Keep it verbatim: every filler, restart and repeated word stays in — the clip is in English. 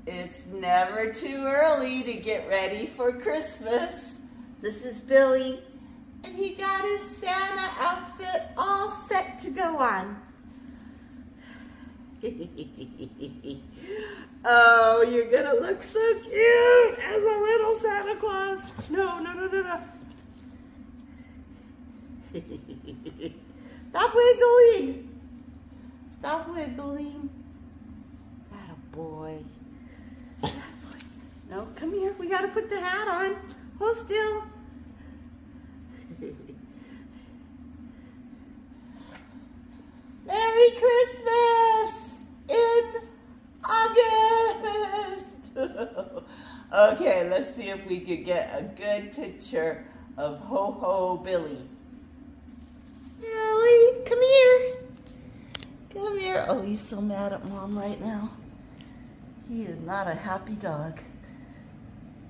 It's never too early to get ready for Christmas. This is Billy, and he got his Santa outfit all set to go on. Oh, you're gonna look so cute as a little Santa Claus. No, no, no, no, no. Stop wiggling. Stop wiggling. Attaboy. Attaboy. No, come here. We gotta put the hat on. Hold still. Merry Christmas in August. Okay, let's see if we could get a good picture of Ho Ho Billy. Billy, come here. Come here. Oh, he's so mad at Mom right now. He is not a happy dog.